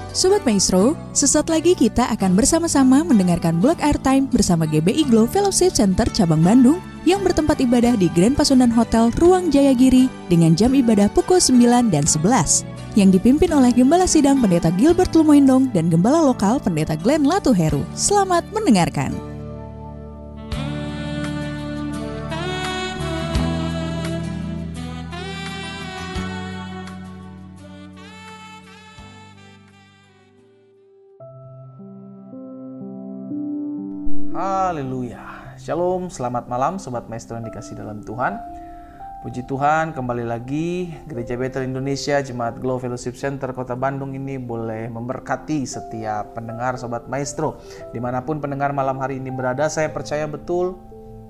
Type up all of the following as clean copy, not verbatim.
Sobat Maestro, sesaat lagi kita akan bersama-sama mendengarkan Block Airtime bersama GBI Glow Fellowship Center Cabang Bandung yang bertempat ibadah di Grand Pasundan Hotel Ruang Jayagiri dengan jam ibadah pukul 9 dan 11 yang dipimpin oleh Gembala Sidang Pendeta Gilbert Lumoindong dan Gembala Lokal Pendeta Glenn Latuheru. Selamat mendengarkan. Haleluya. Shalom, selamat malam Sobat Maestro yang dikasih dalam Tuhan. Puji Tuhan, kembali lagi Gereja Bethel Indonesia, Jemaat Glow Fellowship Center Kota Bandung ini boleh memberkati setiap pendengar Sobat Maestro. Dimanapun pendengar malam hari ini berada, saya percaya betul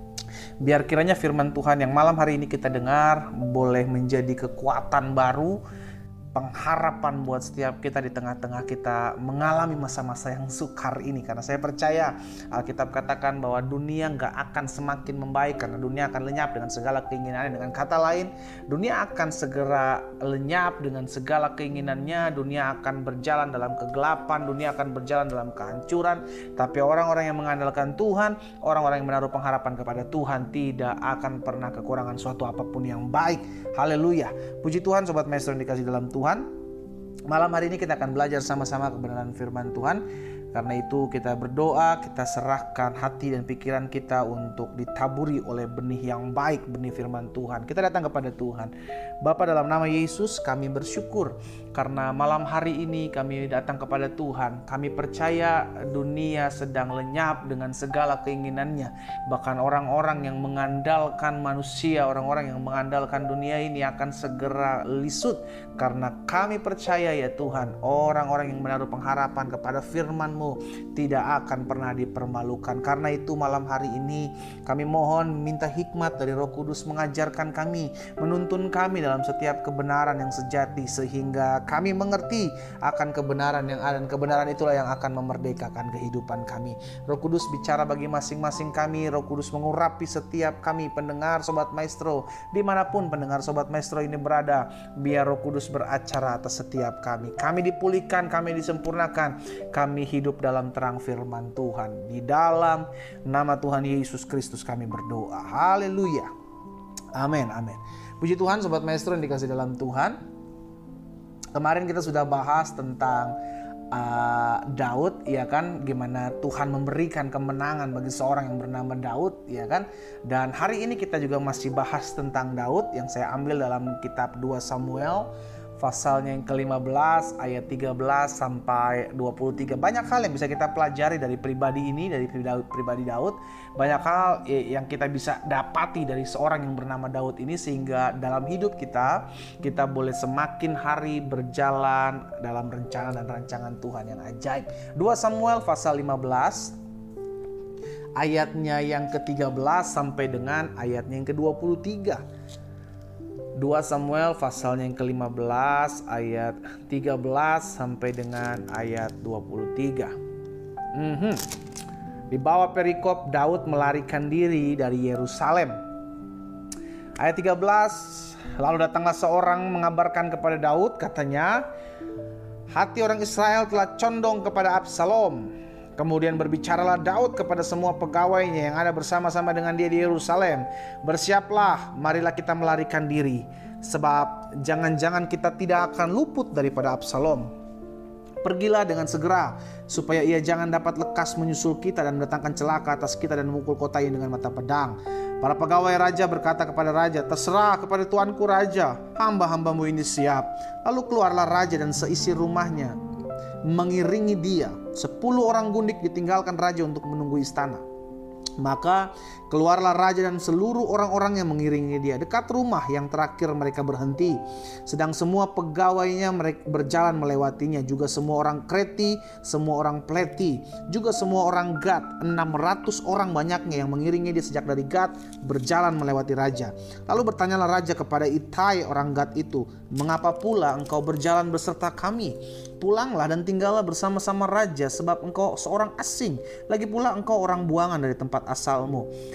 biar kiranya firman Tuhan yang malam hari ini kita dengar boleh menjadi kekuatan baru, pengharapan buat setiap kita di tengah-tengah kita mengalami masa-masa yang sukar ini. Karena saya percaya Alkitab katakan bahwa dunia gak akan semakin membaik karena dunia akan lenyap dengan segala keinginannya. Dengan kata lain, dunia akan segera lenyap dengan segala keinginannya. Dunia akan berjalan dalam kegelapan, dunia akan berjalan dalam kehancuran. Tapi orang-orang yang mengandalkan Tuhan, orang-orang yang menaruh pengharapan kepada Tuhan tidak akan pernah kekurangan suatu apapun yang baik. Haleluya. Puji Tuhan Sobat Maestro yang dikasih dalam Tuhan. Malam hari ini kita akan belajar sama-sama kebenaran firman Tuhan. Karena itu kita berdoa, kita serahkan hati dan pikiran kita untuk ditaburi oleh benih yang baik, benih firman Tuhan. Kita datang kepada Tuhan. Bapa, dalam nama Yesus kami bersyukur karena malam hari ini kami datang kepada Tuhan. Kami percaya dunia sedang lenyap dengan segala keinginannya. Bahkan orang-orang yang mengandalkan manusia, orang-orang yang mengandalkan dunia ini akan segera lisut. Karena kami percaya ya Tuhan, orang-orang yang menaruh pengharapan kepada firman-Mu tidak akan pernah dipermalukan. Karena itu malam hari ini kami mohon minta hikmat dari Roh Kudus mengajarkan kami, menuntun kami dalam setiap kebenaran yang sejati sehingga kami mengerti akan kebenaran yang ada, dan kebenaran itulah yang akan memerdekakan kehidupan kami. Roh Kudus bicara bagi masing-masing kami. Roh Kudus mengurapi setiap kami pendengar Sobat Maestro dimanapun pendengar Sobat Maestro ini berada. Biar Roh Kudus beracara atas setiap kami. Kami dipulihkan, kami disempurnakan, kami hidup dalam terang firman Tuhan. Di dalam nama Tuhan Yesus Kristus kami berdoa. Haleluya. Amin, amin. Puji Tuhan Sobat Maestro yang dikasih dalam Tuhan. Kemarin kita sudah bahas tentang Daud, ya kan, gimana Tuhan memberikan kemenangan bagi seorang yang bernama Daud, ya kan. Dan hari ini kita juga masih bahas tentang Daud yang saya ambil dalam kitab 2 Samuel pasalnya yang ke-15 ayat 13 sampai 23. Banyak hal yang bisa kita pelajari dari pribadi ini, dari pribadi Daud. Banyak hal yang kita bisa dapati dari seorang yang bernama Daud ini, sehingga dalam hidup kita boleh semakin hari berjalan dalam rencana dan rancangan Tuhan yang ajaib. 2 Samuel pasal 15 ayatnya yang ke-13 sampai dengan ayatnya yang ke-23. 2 Samuel pasalnya yang ke-15 ayat 13 sampai dengan ayat 23. Di bawah perikop Daud melarikan diri dari Yerusalem. Ayat 13, lalu datanglah seorang mengabarkan kepada Daud, katanya, hati orang Israel telah condong kepada Absalom. Kemudian berbicaralah Daud kepada semua pegawainya yang ada bersama-sama dengan dia di Yerusalem. Bersiaplah, marilah kita melarikan diri. Sebab jangan-jangan kita tidak akan luput daripada Absalom. Pergilah dengan segera, supaya ia jangan dapat lekas menyusul kita dan mendatangkan celaka atas kita dan memukul kota ini dengan mata pedang. Para pegawai raja berkata kepada raja, terserah kepada tuanku raja, hamba-hambamu ini siap. Lalu keluarlah raja dan seisi rumahnya mengiringi dia. 10 orang gundik ditinggalkan raja untuk menunggu istana. Maka keluarlah raja dan seluruh orang-orang yang mengiringi dia. Dekat rumah yang terakhir mereka berhenti. Sedang semua pegawainya mereka berjalan melewatinya. Juga semua orang Kreti, semua orang Pleti, juga semua orang Gad. 600 orang banyaknya yang mengiringi dia sejak dari Gad berjalan melewati raja. Lalu bertanyalah raja kepada Itai orang Gad itu, mengapa pula engkau berjalan beserta kami? Pulanglah dan tinggallah bersama-sama raja, sebab engkau seorang asing. Lagi pula engkau orang buangan dari tempat asalmu.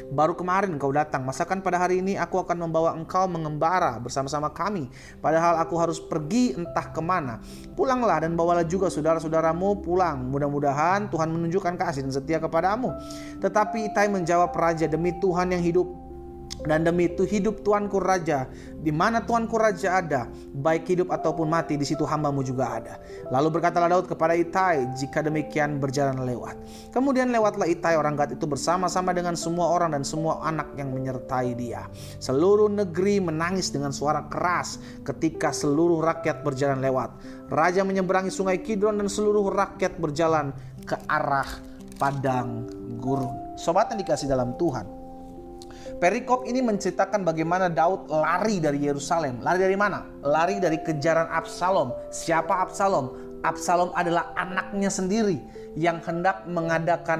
Baru kemarin engkau datang, masakan pada hari ini aku akan membawa engkau mengembara bersama-sama kami. Padahal aku harus pergi entah kemana. Pulanglah dan bawalah juga saudara-saudaramu pulang. Mudah-mudahan Tuhan menunjukkan kasih dan setia kepadamu. Tetapi Itai menjawab raja, demi Tuhan yang hidup dan demi itu hidup Tuanku Raja, di mana Tuanku Raja ada, baik hidup ataupun mati, di situ hambamu juga ada. Lalu berkatalah Daud kepada Itai, jika demikian berjalan lewat. Kemudian lewatlah Itai orang Gat itu bersama-sama dengan semua orang dan semua anak yang menyertai dia. Seluruh negeri menangis dengan suara keras ketika seluruh rakyat berjalan lewat. Raja menyeberangi sungai Kidron dan seluruh rakyat berjalan ke arah padang gurun. Sobat yang dikasih dalam Tuhan, perikop ini menceritakan bagaimana Daud lari dari Yerusalem. Lari dari mana? Lari dari kejaran Absalom. Siapa Absalom? Absalom adalah anaknya sendiri yang hendak mengadakan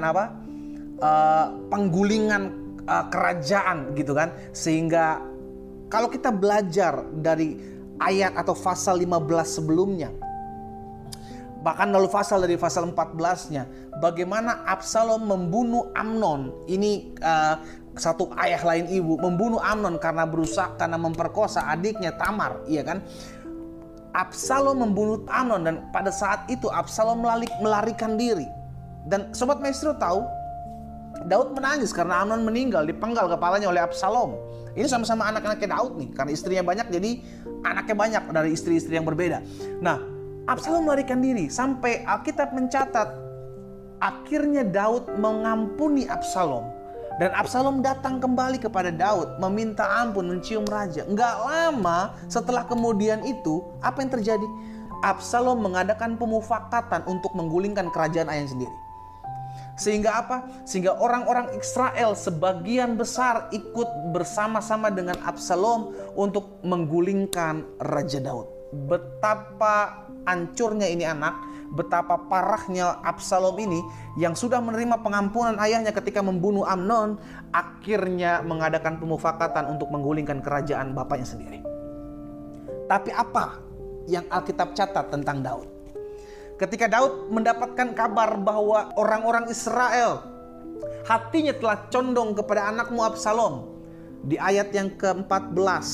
penggulingan kerajaan gitu kan. Sehingga kalau kita belajar dari ayat atau pasal 15 sebelumnya, bahkan lalu dari pasal 14-nya, bagaimana Absalom membunuh Amnon. Ini satu ayah lain ibu membunuh Amnon karena memperkosa adiknya Tamar, iya kan? Absalom membunuh Amnon dan pada saat itu Absalom melarikan diri. Dan sobat maestro tahu, Daud menangis karena Amnon meninggal, dipenggal kepalanya oleh Absalom. Ini sama-sama anak-anaknya Daud nih, karena istrinya banyak jadi anaknya banyak dari istri-istri yang berbeda. Nah, Absalom melarikan diri sampai Alkitab mencatat akhirnya Daud mengampuni Absalom. Dan Absalom datang kembali kepada Daud meminta ampun, mencium raja. Enggak lama setelah kemudian itu, apa yang terjadi? Absalom mengadakan pemufakatan untuk menggulingkan kerajaan ayahnya sendiri. Sehingga apa? Sehingga orang-orang Israel sebagian besar ikut bersama-sama dengan Absalom untuk menggulingkan Raja Daud. Betapa hancurnya ini anak, betapa parahnya Absalom ini yang sudah menerima pengampunan ayahnya ketika membunuh Amnon, akhirnya mengadakan pemufakatan untuk menggulingkan kerajaan bapaknya sendiri. Tapi apa yang Alkitab catat tentang Daud? Ketika Daud mendapatkan kabar bahwa orang-orang Israel hatinya telah condong kepada anakmu Absalom, di ayat yang ke-14,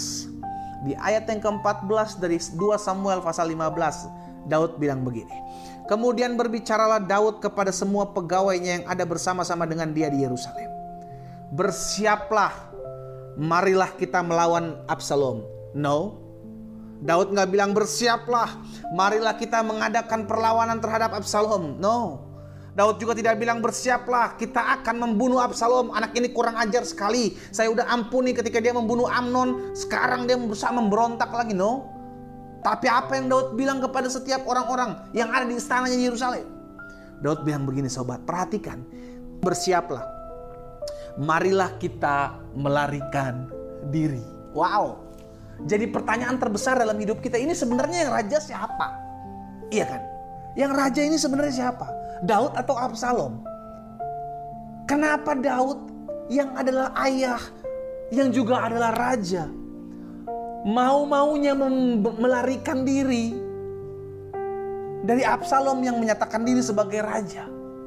dari 2 Samuel pasal 15, Daud bilang begini. Kemudian berbicaralah Daud kepada semua pegawainya yang ada bersama-sama dengan dia di Yerusalem. Bersiaplah, marilah kita melawan Absalom. No, Daud gak bilang bersiaplah, marilah kita mengadakan perlawanan terhadap Absalom. No, Daud juga tidak bilang bersiaplah, kita akan membunuh Absalom. Anak ini kurang ajar sekali, saya udah ampuni ketika dia membunuh Amnon, sekarang dia berusaha memberontak lagi. No, tapi apa yang Daud bilang kepada setiap orang-orang yang ada di istananya di Yerusalem? Daud bilang begini sobat, perhatikan. Bersiaplah, marilah kita melarikan diri. Wow. Jadi pertanyaan terbesar dalam hidup kita ini sebenarnya yang raja siapa? Iya kan? Yang raja ini sebenarnya siapa? Daud atau Absalom? Kenapa Daud yang adalah ayah, yang juga adalah raja, mau-maunya melarikan diri dari Absalom yang menyatakan diri sebagai raja?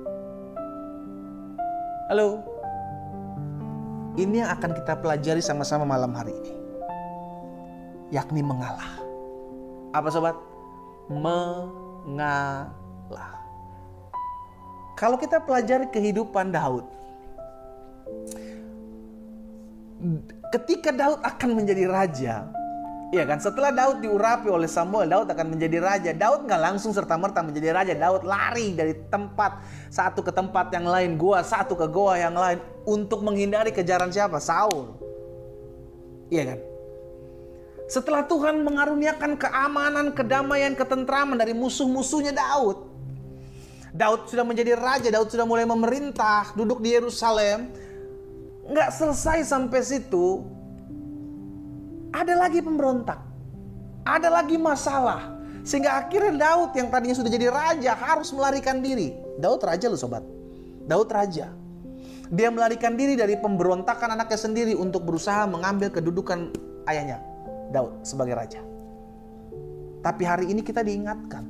Halo, ini yang akan kita pelajari sama-sama malam hari ini, yakni mengalah. Apa sobat? Mengalah. Kalau kita pelajari kehidupan Daud, ketika Daud akan menjadi raja, iya kan, setelah Daud diurapi oleh Samuel, Daud akan menjadi raja. Daud gak langsung serta-merta menjadi raja. Daud lari dari tempat satu ke tempat yang lain, gua satu ke gua yang lain, untuk menghindari kejaran siapa? Saul. Iya kan? Setelah Tuhan mengaruniakan keamanan, kedamaian, ketentraman dari musuh-musuhnya Daud, Daud sudah menjadi raja, Daud sudah mulai memerintah, duduk di Yerusalem. Nggak selesai sampai situ, ada lagi pemberontak, ada lagi masalah, sehingga akhirnya Daud yang tadinya sudah jadi raja harus melarikan diri. Daud raja loh sobat, Daud raja. Dia melarikan diri dari pemberontakan anaknya sendiri untuk berusaha mengambil kedudukan ayahnya Daud sebagai raja. Tapi hari ini kita diingatkan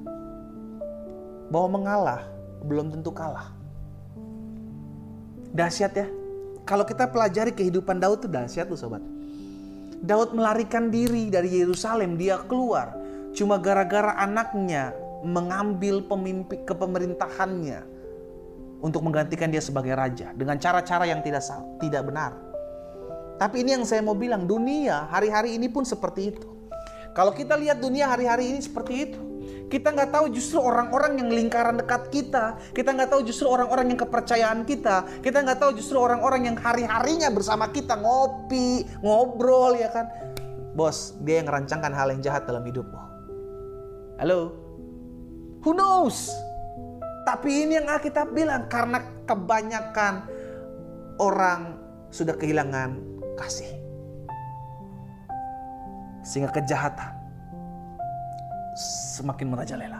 bahwa mengalah belum tentu kalah. Dahsyat ya. Kalau kita pelajari kehidupan Daud itu dahsyat tuh sobat. Daud melarikan diri dari Yerusalem, dia keluar cuma gara-gara anaknya mengambil kepemerintahannya untuk menggantikan dia sebagai raja dengan cara-cara yang tidak benar. Tapi ini yang saya mau bilang, dunia hari-hari ini pun seperti itu. Kalau kita lihat dunia hari-hari ini seperti itu, kita nggak tahu justru orang-orang yang lingkaran dekat kita nggak tahu justru orang-orang yang kepercayaan kita nggak tahu justru orang-orang yang hari-harinya bersama kita ngopi, ngobrol, ya kan. Bos, dia yang merancangkan hal yang jahat dalam hidupmu. Halo? Who knows? Tapi ini yang Alkitab bilang, karena kebanyakan orang sudah kehilangan kasih, sehingga kejahatan semakin merajalela.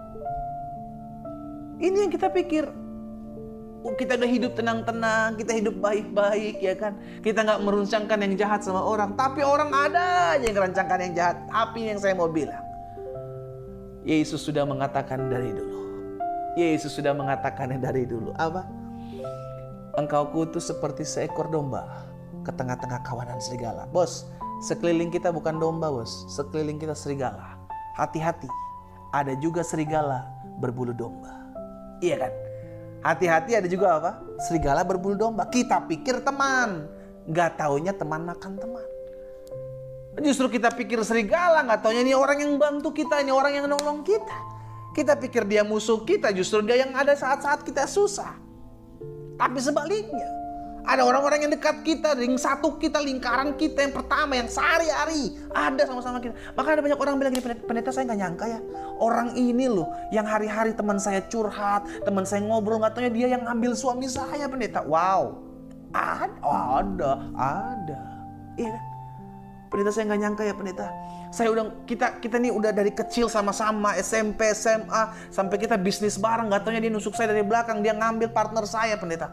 Ini yang kita pikir, kita udah hidup tenang-tenang, kita hidup baik-baik, ya kan. Kita nggak merancangkan yang jahat sama orang, tapi orang ada aja yang merancangkan yang jahat. Tapi yang saya mau bilang, Yesus sudah mengatakan dari dulu. Yesus sudah mengatakannya dari dulu. Apa? Engkau kutus seperti seekor domba ke tengah-tengah kawanan serigala. Bos, sekeliling kita bukan domba, bos. Sekeliling kita serigala. Hati-hati, ada juga serigala berbulu domba. Iya kan? Hati-hati, ada juga apa? Serigala berbulu domba. Kita pikir teman, nggak taunya teman makan teman. Justru kita pikir serigala, nggak taunya ini orang yang bantu kita, ini orang yang nolong kita. Kita pikir dia musuh kita, justru dia yang ada saat-saat kita susah. Tapi sebaliknya, ada orang-orang yang dekat kita, ring satu kita, lingkaran kita yang pertama, yang sehari-hari ada sama-sama kita. Maka ada banyak orang bilang gini, pendeta saya nggak nyangka ya, orang ini loh yang hari-hari teman saya curhat, teman saya ngobrol, nggak taunya dia yang ngambil suami saya, pendeta. Wow, ada, iya kan? Pendeta, saya nggak nyangka ya pendeta. Saya kita nih udah dari kecil sama-sama, SMP, SMA, sampai kita bisnis bareng. Nggak taunya dia nusuk saya dari belakang, dia ngambil partner saya, pendeta.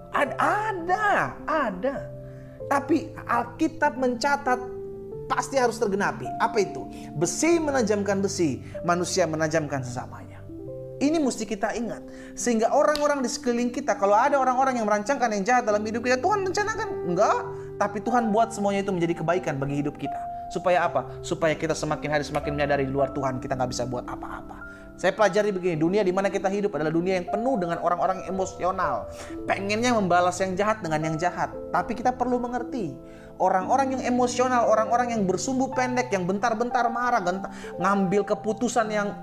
Ada. Tapi Alkitab mencatat pasti harus tergenapi. Apa itu? Besi menajamkan besi, manusia menajamkan sesamanya. Ini mesti kita ingat. Sehingga orang-orang di sekeliling kita, kalau ada orang-orang yang merancangkan yang jahat dalam hidup kita, Tuhan rencanakan? Enggak. Tapi Tuhan buat semuanya itu menjadi kebaikan bagi hidup kita. Supaya apa? Supaya kita semakin hari semakin menyadari di luar Tuhan kita nggak bisa buat apa-apa. Saya pelajari begini, dunia di mana kita hidup adalah dunia yang penuh dengan orang-orang yang emosional. Pengennya membalas yang jahat dengan yang jahat. Tapi kita perlu mengerti, orang-orang yang emosional, orang-orang yang bersumbu pendek, yang bentar-bentar marah, ngambil keputusan yang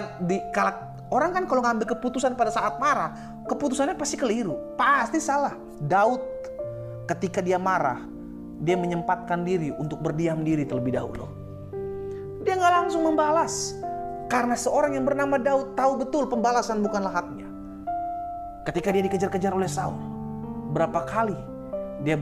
orang kan kalau ngambil keputusan pada saat marah, keputusannya pasti keliru, pasti salah. Daud ketika dia marah, dia menyempatkan diri untuk berdiam diri terlebih dahulu. Dia nggak langsung membalas. Karena seorang yang bernama Daud tahu betul pembalasan bukanlah haknya. Ketika dia dikejar-kejar oleh Saul, berapa kali dia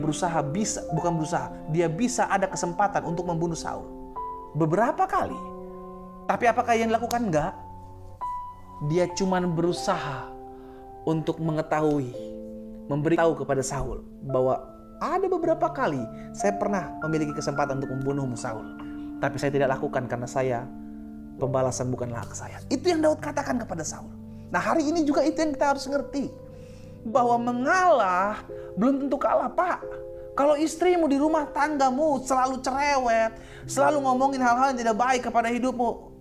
dia bisa ada kesempatan untuk membunuh Saul. Beberapa kali. Tapi apakah yang dilakukan? Enggak. Dia cuma berusaha untuk memberitahu kepada Saul bahwa ada beberapa kali saya pernah memiliki kesempatan untuk membunuhmu Saul. Tapi saya tidak lakukan karena pembalasan bukanlah hak saya. Itu yang Daud katakan kepada Saul. Nah, hari ini juga itu yang kita harus ngerti. Bahwa mengalah belum tentu kalah, Pak. Kalau istrimu di rumah tanggamu selalu cerewet, selalu ngomongin hal-hal yang tidak baik kepada hidupmu,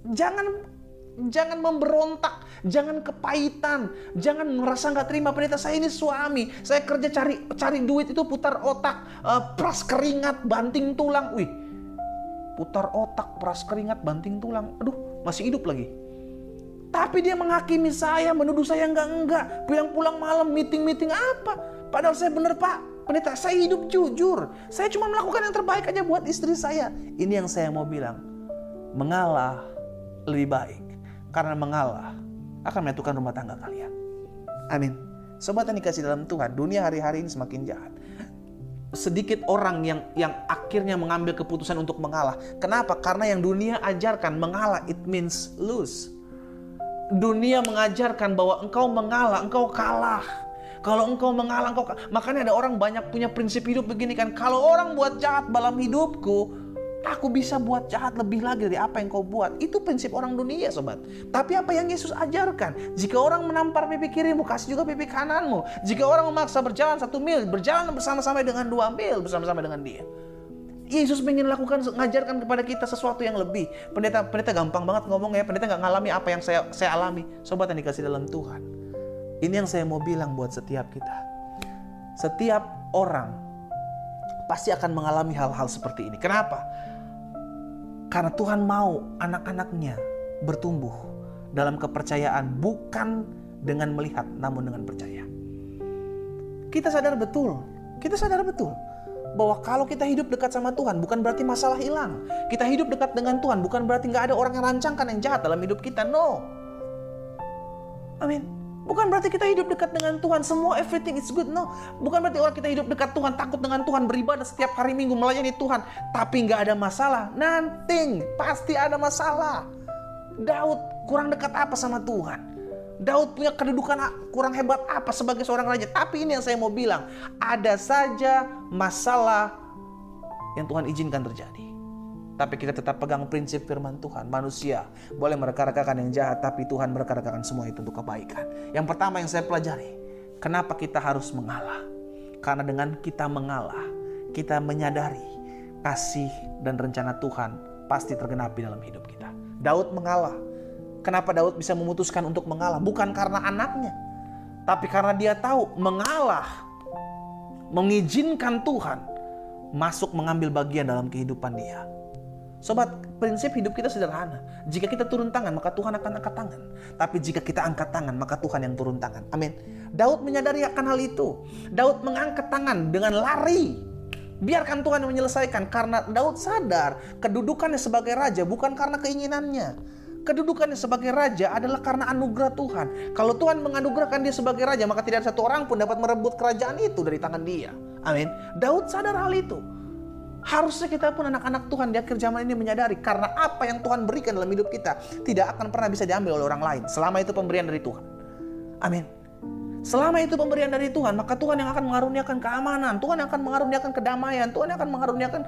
jangan memberontak, jangan kepahitan, jangan merasa nggak terima. Pendeta, saya ini suami, saya kerja cari duit itu putar otak, peras keringat, banting tulang. Putar otak, peras keringat, banting tulang. Aduh, masih hidup lagi. Tapi dia menghakimi saya, menuduh saya enggak. Pulang malam, meeting apa. Padahal saya benar, Pak. Pendeta, saya hidup jujur. Saya cuma melakukan yang terbaik aja buat istri saya. Ini yang saya mau bilang. Mengalah lebih baik. Karena mengalah akan menyatukan rumah tangga kalian. Amin. Sobat yang dikasih dalam Tuhan, dunia hari-hari ini semakin jahat. Sedikit orang yang akhirnya mengambil keputusan untuk mengalah. Kenapa? Karena yang dunia ajarkan mengalah it means lose. Dunia mengajarkan bahwa engkau mengalah, engkau kalah. Kalau engkau mengalah, makanya ada orang banyak punya prinsip hidup begini kan. Kalau orang buat jahat dalam hidupku, Aku bisa buat jahat lebih lagi dari apa yang kau buat. Itu prinsip orang dunia, sobat. Tapi apa yang Yesus ajarkan? Jika orang menampar pipi kirimu, kasih juga pipi kananmu. Jika orang memaksa berjalan 1 mil, berjalan bersama-sama dengan 2 mil bersama-sama dengan dia. Yesus ingin ngajarkan kepada kita sesuatu yang lebih. Pendeta gampang banget ngomong ya. Pendeta gak ngalami apa yang saya alami. Sobat yang dikasih dalam Tuhan. Ini yang saya mau bilang buat setiap kita. Setiap orang pasti akan mengalami hal-hal seperti ini. Kenapa? Karena Tuhan mau anak-anaknya bertumbuh dalam kepercayaan, bukan dengan melihat, namun dengan percaya. Kita sadar betul bahwa kalau kita hidup dekat sama Tuhan, bukan berarti masalah hilang. Kita hidup dekat dengan Tuhan, bukan berarti gak ada orang yang rancangkan yang jahat dalam hidup kita. No. Amin. Bukan berarti kita hidup dekat dengan Tuhan, semua everything is good. No. Bukan berarti orang kita hidup dekat Tuhan, takut dengan Tuhan, beribadah setiap hari Minggu, melayani Tuhan, tapi gak ada masalah. Nothing. Pasti ada masalah. Daud kurang dekat apa sama Tuhan? Daud punya kedudukan kurang hebat apa sebagai seorang raja? Tapi ini yang saya mau bilang, ada saja masalah yang Tuhan izinkan terjadi. Tapi kita tetap pegang prinsip firman Tuhan. Manusia boleh mereka-rekakan yang jahat, tapi Tuhan mereka-rekakan semua itu untuk kebaikan. Yang pertama yang saya pelajari, kenapa kita harus mengalah? Karena dengan kita mengalah, kita menyadari kasih dan rencana Tuhan pasti tergenapi dalam hidup kita. Daud mengalah. Kenapa Daud bisa memutuskan untuk mengalah? Bukan karena anaknya, tapi karena dia tahu mengalah, mengizinkan Tuhan masuk mengambil bagian dalam kehidupan dia. Sobat, prinsip hidup kita sederhana. Jika kita turun tangan, maka Tuhan akan angkat tangan. Tapi jika kita angkat tangan, maka Tuhan yang turun tangan. Amin. Daud menyadari akan hal itu. Daud mengangkat tangan dengan lari. Biarkan Tuhan yang menyelesaikan. Karena Daud sadar kedudukannya sebagai raja bukan karena keinginannya. Kedudukannya sebagai raja adalah karena anugerah Tuhan. Kalau Tuhan menganugerahkan dia sebagai raja, maka tidak ada satu orang pun dapat merebut kerajaan itu dari tangan dia. Amin. Daud sadar hal itu. Harusnya kita pun anak-anak Tuhan di akhir zaman ini menyadari, karena apa yang Tuhan berikan dalam hidup kita tidak akan pernah bisa diambil oleh orang lain selama itu pemberian dari Tuhan. Amin. Selama itu pemberian dari Tuhan, maka Tuhan yang akan mengaruniakan keamanan, Tuhan yang akan mengaruniakan kedamaian, Tuhan yang akan mengaruniakan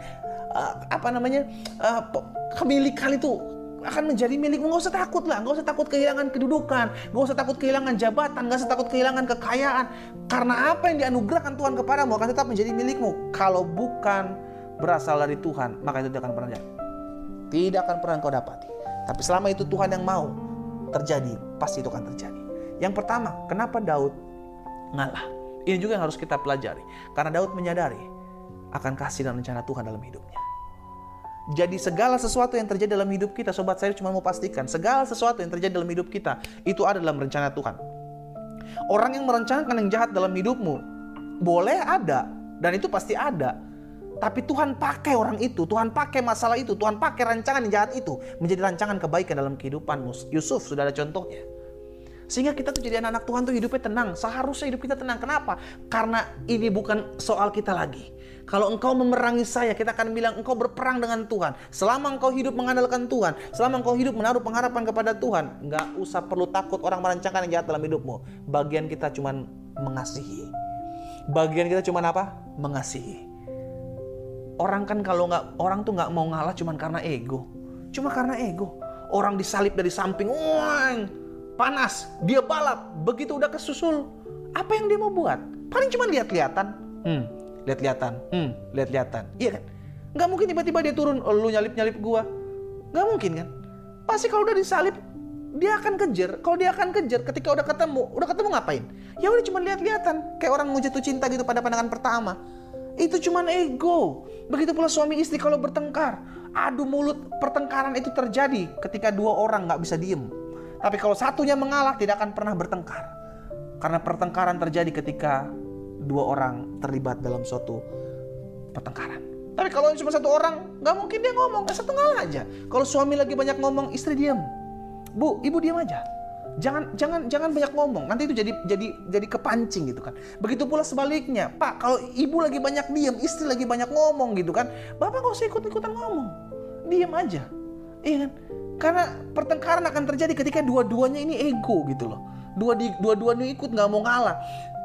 kemilikan itu akan menjadi milikmu. Gak usah takut lah, gak usah takut kehilangan kedudukan, gak usah takut kehilangan jabatan, gak usah takut kehilangan kekayaan. Karena apa yang dianugerahkan Tuhan kepadamu akan tetap menjadi milikmu. Kalau bukan berasal dari Tuhan, maka itu tidak akan pernah jadi. Tidak akan pernah kau dapati. Tapi selama itu Tuhan yang mau terjadi, pasti itu akan terjadi. Yang pertama, kenapa Daud ngalah? Ini juga yang harus kita pelajari. Karena Daud menyadari akan kasih dan rencana Tuhan dalam hidupnya. Jadi segala sesuatu yang terjadi dalam hidup kita, sobat, saya cuma mau pastikan, segala sesuatu yang terjadi dalam hidup kita, itu ada dalam rencana Tuhan. Orang yang merencanakan yang jahat dalam hidupmu, boleh ada, dan itu pasti ada. Tapi Tuhan pakai orang itu, Tuhan pakai masalah itu, Tuhan pakai rancangan yang jahat itu menjadi rancangan kebaikan dalam kehidupanmu. Yusuf sudah ada contohnya. Sehingga kita tuh jadi anak-anak Tuhan tuh hidupnya tenang. Seharusnya hidup kita tenang. Kenapa? Karena ini bukan soal kita lagi. Kalau engkau memerangi saya, kita akan bilang engkau berperang dengan Tuhan. Selama engkau hidup mengandalkan Tuhan, selama engkau hidup menaruh pengharapan kepada Tuhan, nggak usah perlu takut orang merancangkan yang jahat dalam hidupmu. Bagian kita cuman mengasihi. Bagian kita cuman apa? Mengasihi. Orang kan orang tuh nggak mau ngalah cuma karena ego. Cuma karena ego. Orang disalib dari samping, panas, dia balap. Begitu udah kesusul, apa yang dia mau buat? Paling cuma lihat-lihatan. Lihat-lihatan. Iya kan? Nggak mungkin tiba-tiba dia turun, lu nyalip gua. Nggak mungkin kan? Pasti kalau udah disalib, dia akan kejar. Kalau dia akan kejar, ketika udah ketemu ngapain? Ya udah cuma lihat-lihatan. Kayak orang mau jatuh cinta gitu pada pandangan pertama. Itu cuman ego. Begitu pula suami istri kalau bertengkar. Adu mulut, pertengkaran itu terjadi ketika dua orang gak bisa diem. Tapi kalau satunya mengalah, tidak akan pernah bertengkar. Karena pertengkaran terjadi ketika dua orang terlibat dalam suatu pertengkaran. Tapi kalau cuma satu orang, gak mungkin dia ngomong, satu ngalah aja. Kalau suami lagi banyak ngomong, istri diem. Bu, ibu diem aja. Jangan banyak ngomong. Nanti itu jadi kepancing gitu kan. Begitu pula sebaliknya. Pak, kalau ibu lagi banyak diam, istri lagi banyak ngomong gitu kan. Bapak nggak usah ikut-ikutan ngomong. Diam aja. Iya kan? Karena pertengkaran akan terjadi ketika dua-duanya ini ego gitu loh. Dua-duanya ikut nggak mau ngalah.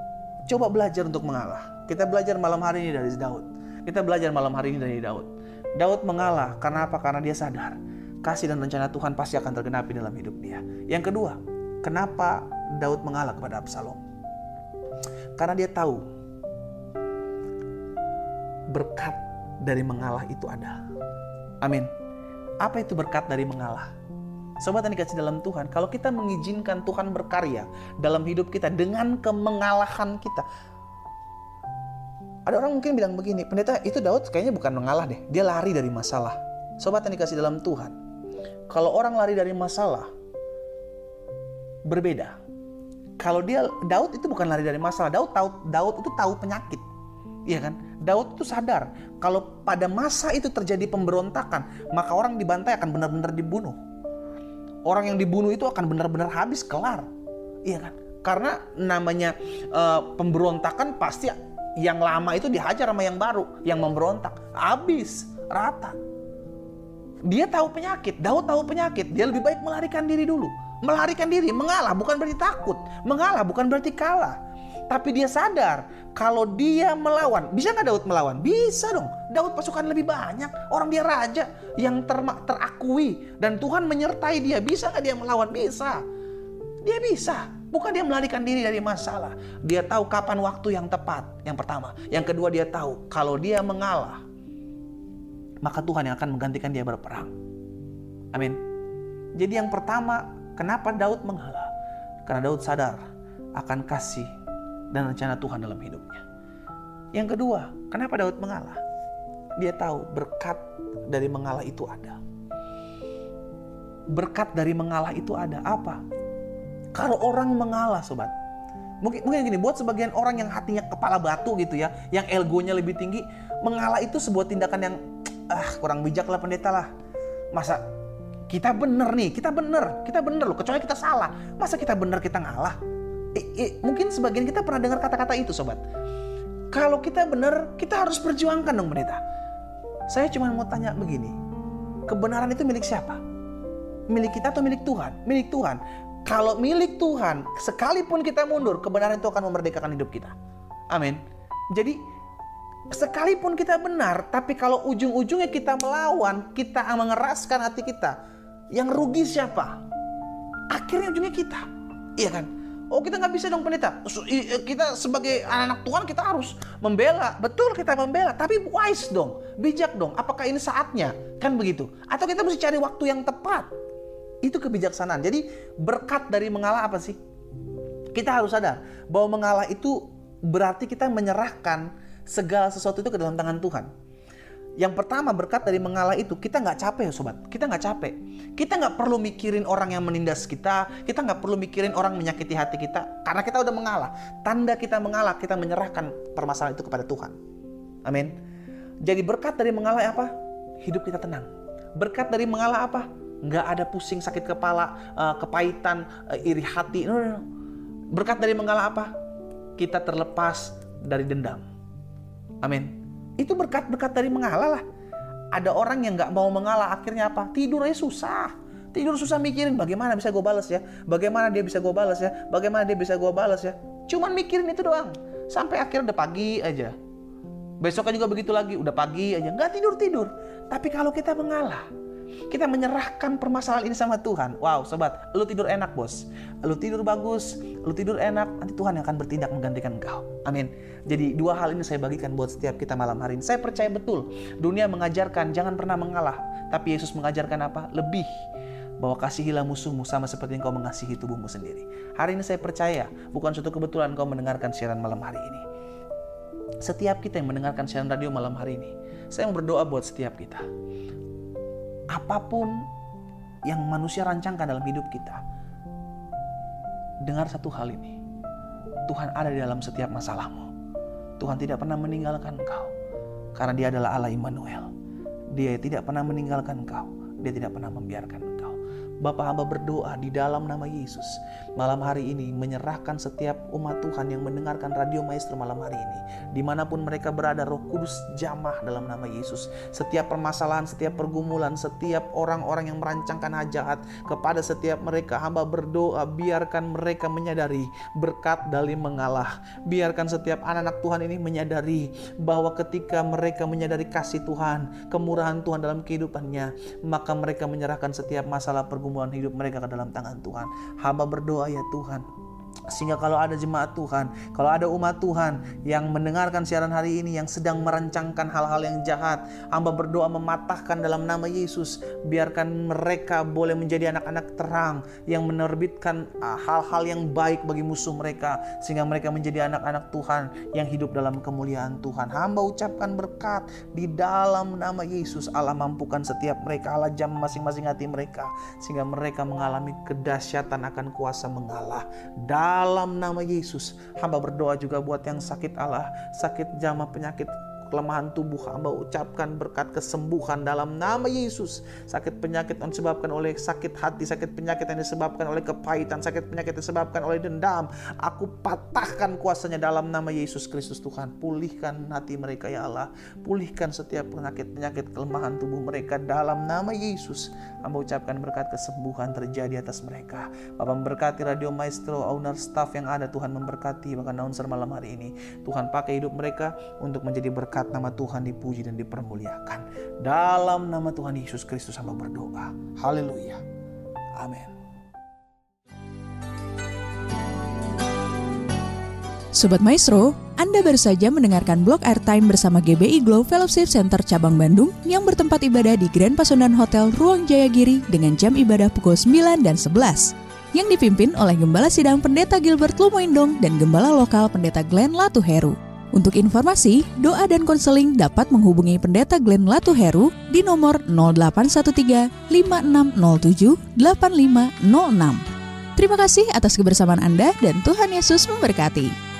Coba belajar untuk mengalah. Kita belajar malam hari ini dari Daud. Daud mengalah karena apa? Karena dia sadar kasih dan rencana Tuhan pasti akan tergenapi dalam hidup dia. Yang kedua, kenapa Daud mengalah kepada Absalom? Karena dia tahu berkat dari mengalah itu ada. Amin. Apa itu berkat dari mengalah? Sobat yang dikasih dalam Tuhan, kalau kita mengizinkan Tuhan berkarya dalam hidup kita dengan kemengalahan kita. Ada orang mungkin bilang begini, pendeta itu Daud kayaknya bukan mengalah deh, dia lari dari masalah. Sobat yang dikasih dalam Tuhan, kalau orang lari dari masalah, berbeda. Kalau Daud itu bukan lari dari masalah, Daud itu tahu penyakit. Iya kan? Daud itu sadar kalau pada masa itu terjadi pemberontakan, maka orang dibantai akan benar-benar dibunuh. Orang yang dibunuh itu akan benar-benar habis, kelar. Iya kan? Karena namanya pemberontakan pasti yang lama itu dihajar sama yang baru, yang memberontak. Habis, rata. Dia tahu penyakit, Daud tahu penyakit. Dia lebih baik melarikan diri dulu. Melarikan diri, mengalah bukan berarti takut. Mengalah bukan berarti kalah. Tapi dia sadar kalau dia melawan. Bisa nggak Daud melawan? Bisa dong. Daud pasukan lebih banyak. Orang dia raja yang terakui. Dan Tuhan menyertai dia. Bisa nggak dia melawan? Bisa. Dia bisa. Bukan dia melarikan diri dari masalah. Dia tahu kapan waktu yang tepat. Yang pertama. Yang kedua, dia tahu kalau dia mengalah, maka Tuhan yang akan menggantikan dia berperang. Amin. Jadi yang pertama, kenapa Daud mengalah? Karena Daud sadar akan kasih dan rencana Tuhan dalam hidupnya. Yang kedua, kenapa Daud mengalah? Dia tahu berkat dari mengalah itu ada. Berkat dari mengalah itu ada. Apa? Kalau orang mengalah, sobat, mungkin gini, buat sebagian orang yang hatinya kepala batu gitu ya, yang egonya lebih tinggi, mengalah itu sebuah tindakan yang kurang bijak lah pendeta lah. Masa kita bener nih, kita bener loh, kecuali kita salah. Masa kita bener kita ngalah? Mungkin sebagian kita pernah dengar kata-kata itu, sobat. Kalau kita bener, kita harus perjuangkan dong pendeta. Saya cuma mau tanya begini, kebenaran itu milik siapa? Milik kita atau milik Tuhan? Milik Tuhan. Kalau milik Tuhan, sekalipun kita mundur, kebenaran itu akan memerdekakan hidup kita. Amin. Jadi sekalipun kita benar, tapi kalau ujung-ujungnya kita melawan, kita mengeraskan hati kita, yang rugi siapa? Akhirnya ujungnya kita. Iya kan? Oh, kita nggak bisa dong pendeta. Kita sebagai anak Tuhan kita harus membela. Betul, kita membela, tapi wise dong, bijak dong. Apakah ini saatnya? Kan begitu. Atau kita mesti cari waktu yang tepat. Itu kebijaksanaan. Jadi berkat dari mengalah apa sih? Kita harus sadar bahwa mengalah itu berarti kita menyerahkan segala sesuatu itu ke dalam tangan Tuhan. Yang pertama, berkat dari mengalah itu kita nggak capek, sobat. Kita nggak capek. Kita nggak perlu mikirin orang yang menindas kita. Kita nggak perlu mikirin orang menyakiti hati kita. Karena kita udah mengalah. Tanda kita mengalah, kita menyerahkan permasalahan itu kepada Tuhan. Amin. Jadi berkat dari mengalah apa? Hidup kita tenang. Berkat dari mengalah apa? Nggak ada pusing, sakit kepala, kepahitan, iri hati. No. Berkat dari mengalah apa? Kita terlepas dari dendam. Amin. Itu berkat-berkat dari mengalah lah. Ada orang yang nggak mau mengalah, akhirnya apa? Tidur aja susah. Tidur susah mikirin bagaimana bisa gue balas ya. Bagaimana dia bisa gue balas ya. Bagaimana dia bisa gue balas ya. Cuman mikirin itu doang. Sampai akhirnya udah pagi aja. Besoknya juga begitu lagi. Udah pagi aja. Nggak tidur-tidur. Tapi kalau kita mengalah, kita menyerahkan permasalahan ini sama Tuhan. Wow, sobat, lu tidur enak, bos. Lu tidur bagus, lu tidur enak, nanti Tuhan yang akan bertindak menggantikan engkau. Amin. Jadi dua hal ini saya bagikan buat setiap kita malam hari ini. Saya percaya betul, dunia mengajarkan jangan pernah mengalah. Tapi Yesus mengajarkan apa? Lebih. Bahwa kasihilah musuhmu sama seperti engkau mengasihi tubuhmu sendiri. Hari ini saya percaya, bukan suatu kebetulan engkau mendengarkan siaran malam hari ini. Setiap kita yang mendengarkan siaran radio malam hari ini, saya mau berdoa buat setiap kita. Apapun yang manusia rancangkan dalam hidup kita, dengar satu hal ini. Tuhan ada di dalam setiap masalahmu. Tuhan tidak pernah meninggalkan engkau. Karena dia adalah Allah Immanuel. Dia tidak pernah meninggalkan engkau. Dia tidak pernah membiarkan engkau. Bapa, hamba berdoa di dalam nama Yesus, malam hari ini menyerahkan setiap umat Tuhan yang mendengarkan Radio Maestro malam hari ini, dimanapun mereka berada, Roh Kudus jamah dalam nama Yesus. Setiap permasalahan, setiap pergumulan, setiap orang-orang yang merancangkan hajat kepada setiap mereka, hamba berdoa biarkan mereka menyadari berkat dari mengalah. Biarkan setiap anak-anak Tuhan ini menyadari bahwa ketika mereka menyadari kasih Tuhan, kemurahan Tuhan dalam kehidupannya, maka mereka menyerahkan setiap masalah pergumulan hidup mereka ke dalam tangan Tuhan. Hamba berdoa ya Tuhan, sehingga kalau ada jemaat Tuhan, kalau ada umat Tuhan yang mendengarkan siaran hari ini yang sedang merancangkan hal-hal yang jahat, hamba berdoa mematahkan dalam nama Yesus. Biarkan mereka boleh menjadi anak-anak terang yang menerbitkan hal-hal yang baik bagi musuh mereka, sehingga mereka menjadi anak-anak Tuhan yang hidup dalam kemuliaan Tuhan. Hamba ucapkan berkat di dalam nama Yesus. Allah mampukan setiap mereka, Allah jam masing-masing hati mereka, sehingga mereka mengalami kedahsyatan akan kuasa mengalah. Dalam nama Yesus, hamba berdoa juga buat yang sakit Allah, sakit jamah, penyakit, kelemahan tubuh, hamba ucapkan berkat kesembuhan dalam nama Yesus. Sakit penyakit yang disebabkan oleh sakit hati, sakit penyakit yang disebabkan oleh kepahitan, sakit penyakit yang disebabkan oleh dendam, aku patahkan kuasanya dalam nama Yesus Kristus Tuhan. Pulihkan hati mereka ya Allah, pulihkan setiap penyakit kelemahan tubuh mereka dalam nama Yesus. Hamba ucapkan berkat kesembuhan terjadi atas mereka. Bapak memberkati Radio Maestro, owner, staff yang ada, Tuhan memberkati bahkan announcer malam hari ini. Tuhan pakai hidup mereka untuk menjadi berkat. Nama Tuhan dipuji dan dipermuliakan. Dalam nama Tuhan Yesus Kristus hamba berdoa. Haleluya. Amin. Sobat Maestro, Anda baru saja mendengarkan blog Airtime bersama GBI Glow Fellowship Center Cabang Bandung yang bertempat ibadah di Grand Pasundan Hotel Ruang Jayagiri dengan jam ibadah pukul 9 dan 11. Yang dipimpin oleh Gembala Sidang Pendeta Gilbert Lumoindong dan Gembala Lokal Pendeta Glenn Latuheru. Untuk informasi, doa dan konseling dapat menghubungi Pendeta Glenn Latuheru di nomor 0813 5607 8506. Terima kasih atas kebersamaan Anda dan Tuhan Yesus memberkati.